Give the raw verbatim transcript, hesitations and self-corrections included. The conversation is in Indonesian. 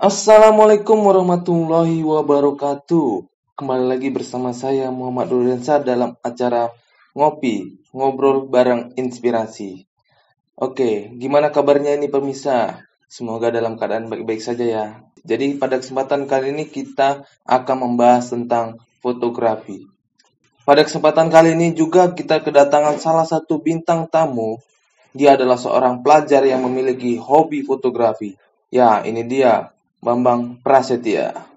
Assalamualaikum warahmatullahi wabarakatuh. Kembali lagi bersama saya Muhammad Nurdiansyah dalam acara Ngopi, Ngobrol Bareng Inspirasi. Oke, gimana kabarnya ini pemirsa? Semoga dalam keadaan baik-baik saja ya. Jadi pada kesempatan kali ini kita akan membahas tentang fotografi. Pada kesempatan kali ini juga kita kedatangan salah satu bintang tamu. Dia adalah seorang pelajar yang memiliki hobi fotografi. Ya, ini dia, Bambang Prasetya.